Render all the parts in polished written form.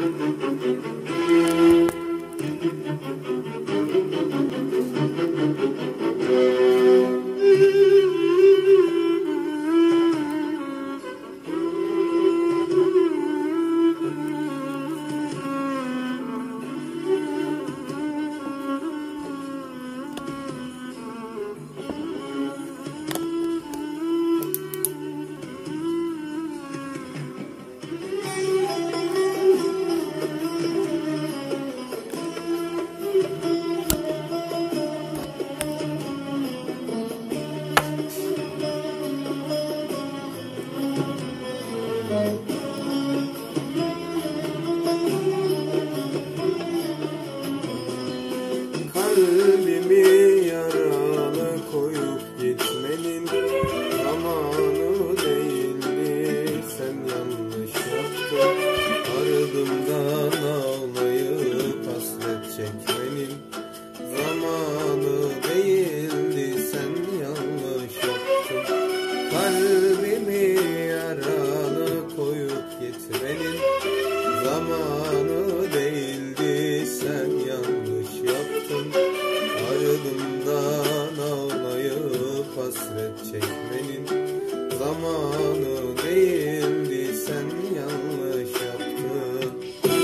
Kalbimi yaralı koyup gitmenin zamanı değildi, sen yanlış yaptın. Ardımdan ağlayıp hasret çekmenin zamanı değildi, sen yanlış yaptın. Kalbimi yaralı koyup gitmenin zamanı değildi, sen yanlış yaptın. Ardımdan ağlayıp hasret çekmenin zamanı değildi, sen yanlış yaptın.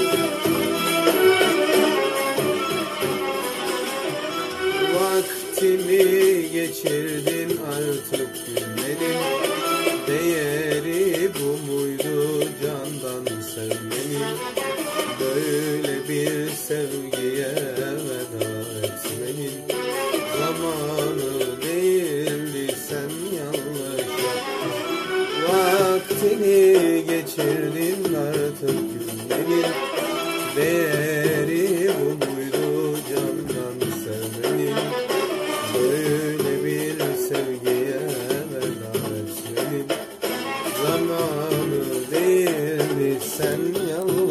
Vaktimi geçirdin, artık gülmenin değeri bu muydu, candan sevmenin? Böyle bir sevgiye veda etmenin zamanı değildi, sen yanlış yaptın. Vaktini geçirdin, artık gülmenin değeri bu muydu, candan sevmenin? Böyle bir sevgiye veda etmenin zamanı değildi, sen yanlış yaptın.